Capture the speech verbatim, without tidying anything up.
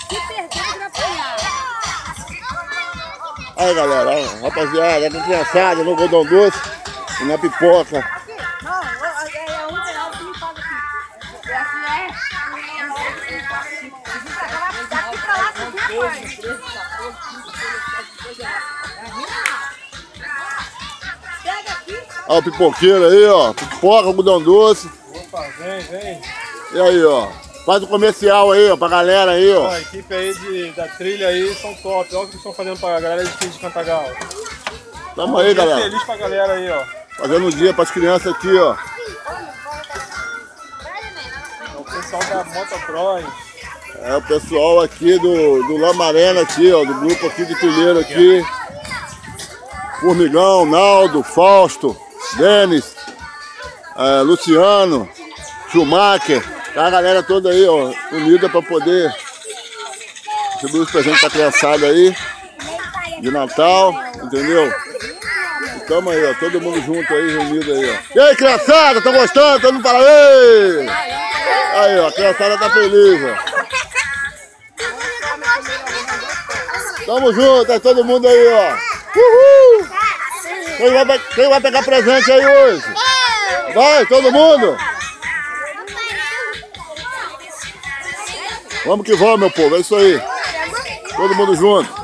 Aí, galera, ó, rapaziada, com criançada, no algodão doce e na pipoca. Não, é um real que me paga aqui. Daqui pra lá, pega aqui. Ó, o pipoqueiro aí, ó. Pipoca, algodão doce. Opa, vem, vem. E aí, ó. Faz o comercial aí, ó, pra galera aí, ó. Ó, a equipe aí de, da trilha aí são top. Olha o que eles estão fazendo pra galera de, de Cantagal. Tamo aí, galera. Feliz pra galera aí, ó. Fazendo um dia pras crianças aqui, ó. É o pessoal da Motocross. É o pessoal aqui do, do Lamarena aqui, ó. Do grupo aqui de trilheiro aqui. Formigão, Naldo, Fausto, Denis, é, Luciano, Schumacher. Tá a galera toda aí, ó, unida pra poder distribuir os presentes pra criançada aí. De Natal, entendeu? Tamo aí, ó, todo mundo junto aí, reunido aí, ó. E aí, criançada, tá gostando? Todo mundo fala, ei! Aí, ó, a criançada tá feliz, ó. Tamo junto, é todo mundo aí, ó. Uhul! Quem vai, quem vai pegar presente aí hoje? Vai, todo mundo? Vamos que vamos, meu povo, é isso aí. Todo mundo junto.